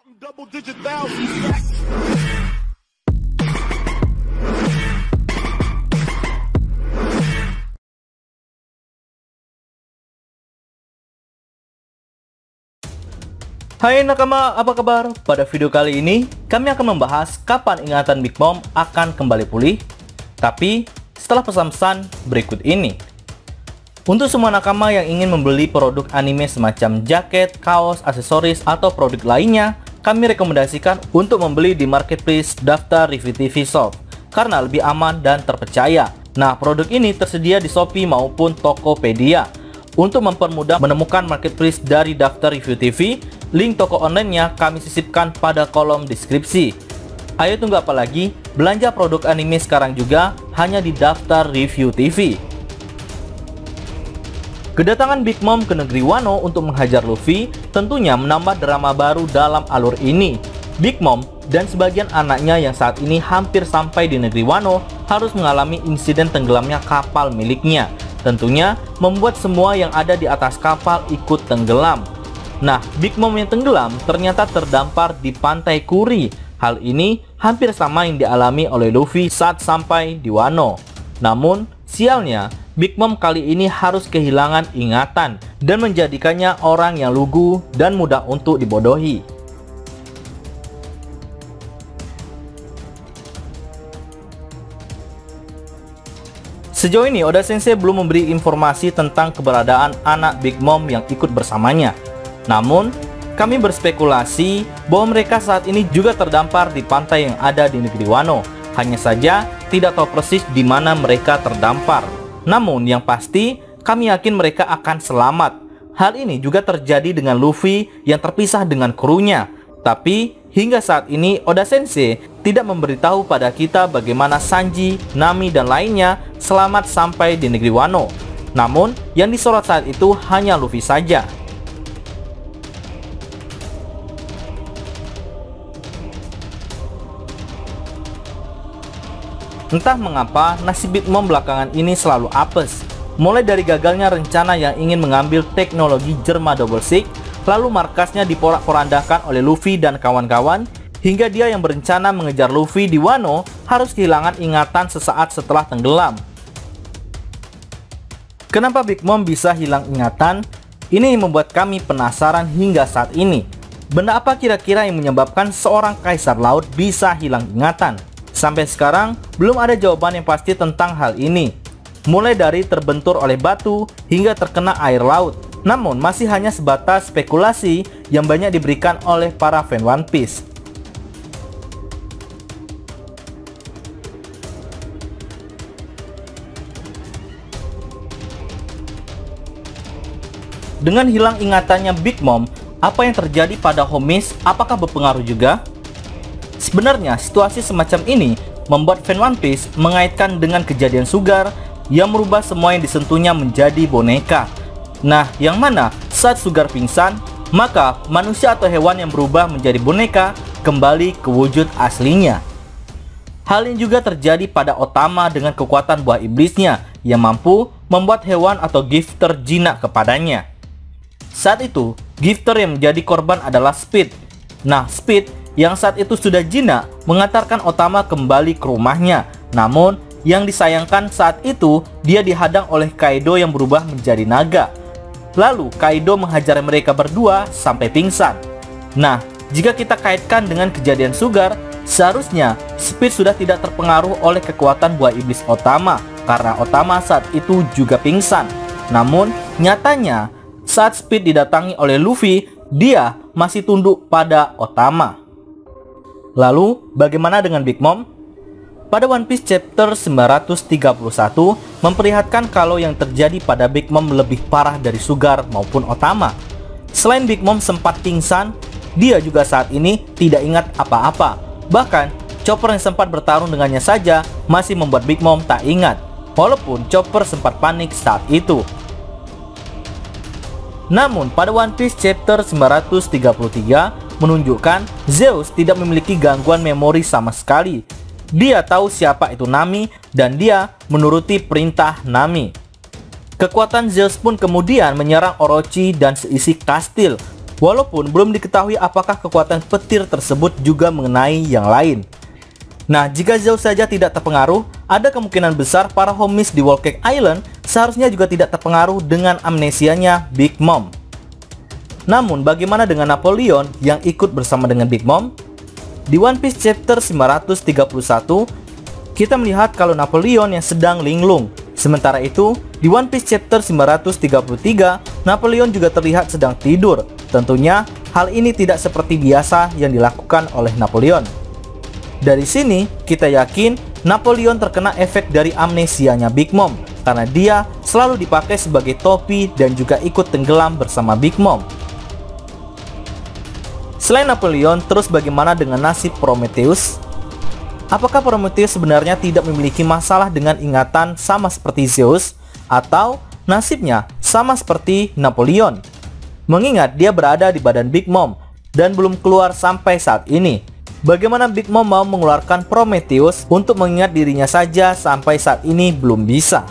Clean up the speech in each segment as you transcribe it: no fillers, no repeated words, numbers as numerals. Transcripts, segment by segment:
Double digit thousand stacks. Hai nakama, apa kabar? Pada video kali ini, kami akan membahas kapan ingatan Big Mom akan kembali pulih. Tapi, setelah pesan-pesan berikut ini. Untuk semua nakama yang ingin membeli produk anime semacam jaket, kaos, aksesoris, atau produk lainnya, kami rekomendasikan untuk membeli di marketplace daftar Review TV Shop karena lebih aman dan terpercaya. Nah, produk ini tersedia di Shopee maupun Tokopedia. Untuk mempermudah menemukan marketplace dari daftar Review TV, link toko online-nya kami sisipkan pada kolom deskripsi. Ayo tunggu apa lagi? Belanja produk anime sekarang juga hanya di daftar Review TV. Kedatangan Big Mom ke negeri Wano untuk menghajar Luffy tentunya menambah drama baru dalam alur ini. Big Mom dan sebagian anaknya yang saat ini hampir sampai di negeri Wano harus mengalami insiden tenggelamnya kapal miliknya. Tentunya membuat semua yang ada di atas kapal ikut tenggelam. Nah, Big Mom yang tenggelam ternyata terdampar di pantai Kuri. Hal ini hampir sama yang dialami oleh Luffy saat sampai di Wano. Namun, sialnya, Big Mom kali ini harus kehilangan ingatan dan menjadikannya orang yang lugu dan mudah untuk dibodohi. Sejauh ini Oda Sensei belum memberi informasi tentang keberadaan anak Big Mom yang ikut bersamanya. Namun, kami berspekulasi bahwa mereka saat ini juga terdampar di pantai yang ada di negeri Wano. Hanya saja tidak tahu persis di mana mereka terdampar. Namun yang pasti, kami yakin mereka akan selamat. Hal ini juga terjadi dengan Luffy yang terpisah dengan krunya. Tapi, hingga saat ini Oda Sensei tidak memberitahu pada kita bagaimana Sanji, Nami, dan lainnya selamat sampai di negeri Wano. Namun, yang disorot saat itu hanya Luffy saja. Entah mengapa nasib Big Mom belakangan ini selalu apes. Mulai dari gagalnya rencana yang ingin mengambil teknologi Germa Double Six, lalu markasnya diporak-porandakan oleh Luffy dan kawan-kawan, hingga dia yang berencana mengejar Luffy di Wano harus kehilangan ingatan sesaat setelah tenggelam. Kenapa Big Mom bisa hilang ingatan? Ini membuat kami penasaran hingga saat ini. Benda apa kira-kira yang menyebabkan seorang kaisar laut bisa hilang ingatan? Sampai sekarang, belum ada jawaban yang pasti tentang hal ini. Mulai dari terbentur oleh batu hingga terkena air laut. Namun, masih hanya sebatas spekulasi yang banyak diberikan oleh para fan One Piece. Dengan hilang ingatannya Big Mom, apa yang terjadi pada Homies apakah berpengaruh juga? Sebenarnya situasi semacam ini membuat fan One Piece mengaitkan dengan kejadian Sugar yang merubah semua yang disentuhnya menjadi boneka. Nah, yang mana saat Sugar pingsan, maka manusia atau hewan yang berubah menjadi boneka kembali ke wujud aslinya. Hal ini juga terjadi pada Otama dengan kekuatan buah iblisnya yang mampu membuat hewan atau gifter jinak kepadanya. Saat itu, gifter yang menjadi korban adalah Speed. Nah, Speed yang saat itu sudah jinak mengantarkan Otama kembali ke rumahnya. Namun yang disayangkan saat itu dia dihadang oleh Kaido yang berubah menjadi naga. Lalu Kaido menghajar mereka berdua sampai pingsan. Nah, jika kita kaitkan dengan kejadian Sugar, seharusnya Speed sudah tidak terpengaruh oleh kekuatan buah iblis Otama karena Otama saat itu juga pingsan. Namun nyatanya saat Speed didatangi oleh Luffy, dia masih tunduk pada Otama. Lalu, bagaimana dengan Big Mom? Pada One Piece chapter 931 memperlihatkan kalau yang terjadi pada Big Mom lebih parah dari Sugar maupun Otama. Selain Big Mom sempat pingsan, dia juga saat ini tidak ingat apa-apa. Bahkan, Chopper yang sempat bertarung dengannya saja masih membuat Big Mom tak ingat. Walaupun Chopper sempat panik saat itu. Namun, pada One Piece chapter 933 menunjukkan Zeus tidak memiliki gangguan memori sama sekali. Dia tahu siapa itu Nami dan dia menuruti perintah Nami. Kekuatan Zeus pun kemudian menyerang Orochi dan seisi kastil. Walaupun belum diketahui apakah kekuatan petir tersebut juga mengenai yang lain. Nah, jika Zeus saja tidak terpengaruh, ada kemungkinan besar para homies di Whole Cake Island seharusnya juga tidak terpengaruh dengan amnesianya Big Mom. Namun, bagaimana dengan Napoleon yang ikut bersama dengan Big Mom? Di One Piece chapter 531, kita melihat kalau Napoleon yang sedang linglung. Sementara itu, di One Piece chapter 533, Napoleon juga terlihat sedang tidur. Tentunya, hal ini tidak seperti biasa yang dilakukan oleh Napoleon. Dari sini, kita yakin Napoleon terkena efek dari amnesianya Big Mom, karena dia selalu dipakai sebagai topi dan juga ikut tenggelam bersama Big Mom. Selain Napoleon, terus bagaimana dengan nasib Prometheus? Apakah Prometheus sebenarnya tidak memiliki masalah dengan ingatan sama seperti Zeus, atau nasibnya sama seperti Napoleon? Mengingat dia berada di badan Big Mom dan belum keluar sampai saat ini. Bagaimana Big Mom mau mengeluarkan Prometheus untuk mengingat dirinya saja sampai saat ini belum bisa?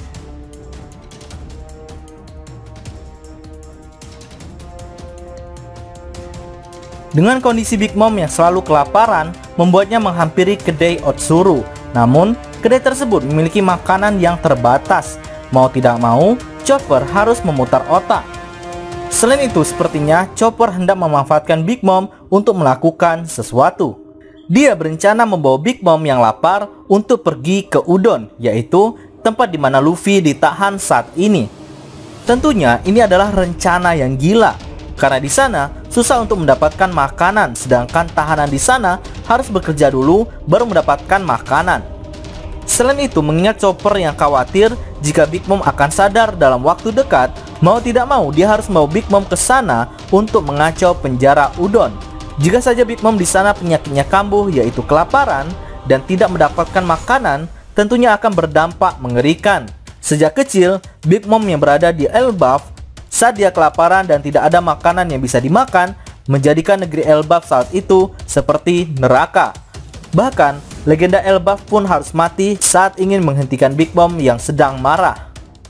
Dengan kondisi Big Mom yang selalu kelaparan, membuatnya menghampiri kedai Otsuru. Namun, kedai tersebut memiliki makanan yang terbatas. Mau tidak mau, Chopper harus memutar otak. Selain itu, sepertinya Chopper hendak memanfaatkan Big Mom untuk melakukan sesuatu. Dia berencana membawa Big Mom yang lapar untuk pergi ke Udon, yaitu tempat di mana Luffy ditahan saat ini. Tentunya, ini adalah rencana yang gila. Karena di sana susah untuk mendapatkan makanan, sedangkan tahanan di sana harus bekerja dulu baru mendapatkan makanan. Selain itu, mengingat Chopper yang khawatir jika Big Mom akan sadar dalam waktu dekat, mau tidak mau dia harus membawa Big Mom ke sana untuk mengacau penjara Udon. Jika saja Big Mom di sana penyakitnya kambuh, yaitu kelaparan, dan tidak mendapatkan makanan, tentunya akan berdampak mengerikan. Sejak kecil, Big Mom yang berada di Elbaf, saat dia kelaparan dan tidak ada makanan yang bisa dimakan, menjadikan negeri Elbaf saat itu seperti neraka. Bahkan, legenda Elbaf pun harus mati saat ingin menghentikan Big Mom yang sedang marah.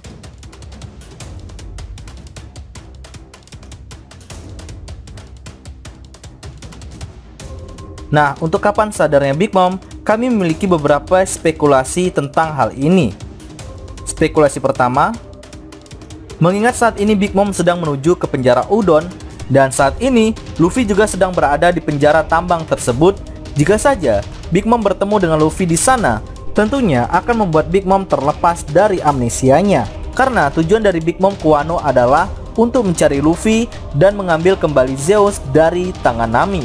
Nah, untuk kapan sadarnya Big Mom, kami memiliki beberapa spekulasi tentang hal ini. Spekulasi pertama, mengingat saat ini Big Mom sedang menuju ke penjara Udon, dan saat ini Luffy juga sedang berada di penjara tambang tersebut. Jika saja Big Mom bertemu dengan Luffy di sana, tentunya akan membuat Big Mom terlepas dari amnesianya. Karena tujuan dari Big Mom ke Wano adalah untuk mencari Luffy dan mengambil kembali Zeus dari tangan Nami.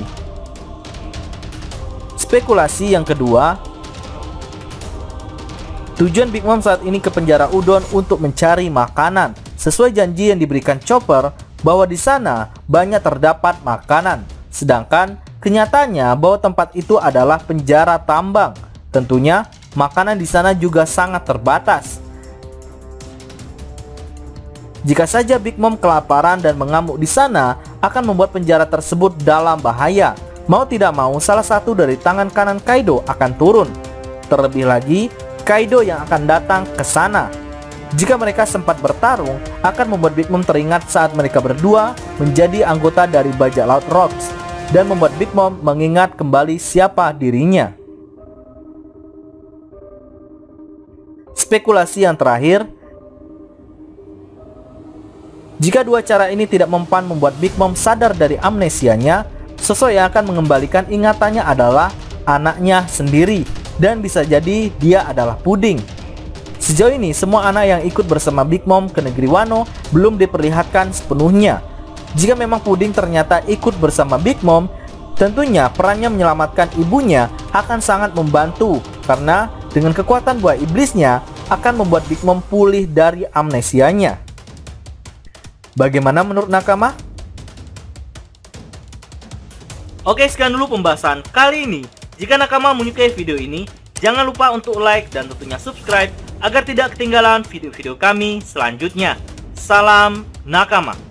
Spekulasi yang kedua, tujuan Big Mom saat ini ke penjara Udon untuk mencari makanan. Sesuai janji yang diberikan Chopper bahwa di sana banyak terdapat makanan. Sedangkan kenyataannya bahwa tempat itu adalah penjara tambang. Tentunya makanan di sana juga sangat terbatas. Jika saja Big Mom kelaparan dan mengamuk di sana, akan membuat penjara tersebut dalam bahaya. Mau tidak mau, salah satu dari tangan kanan Kaido akan turun. Terlebih lagi, Kaido yang akan datang ke sana. Jika mereka sempat bertarung, akan membuat Big Mom teringat saat mereka berdua menjadi anggota dari bajak laut Rocks, dan membuat Big Mom mengingat kembali siapa dirinya. Spekulasi yang terakhir, jika dua cara ini tidak mempan membuat Big Mom sadar dari amnesianya, sosok yang akan mengembalikan ingatannya adalah anaknya sendiri, dan bisa jadi dia adalah Puding. Sejauh ini, semua anak yang ikut bersama Big Mom ke negeri Wano belum diperlihatkan sepenuhnya. Jika memang Puding ternyata ikut bersama Big Mom, tentunya perannya menyelamatkan ibunya akan sangat membantu, karena dengan kekuatan buah iblisnya akan membuat Big Mom pulih dari amnesianya. Bagaimana menurut Nakama? Oke, sekian dulu pembahasan kali ini. Jika Nakama menyukai video ini, jangan lupa untuk like dan tentunya subscribe agar tidak ketinggalan video-video kami selanjutnya. Salam Nakama.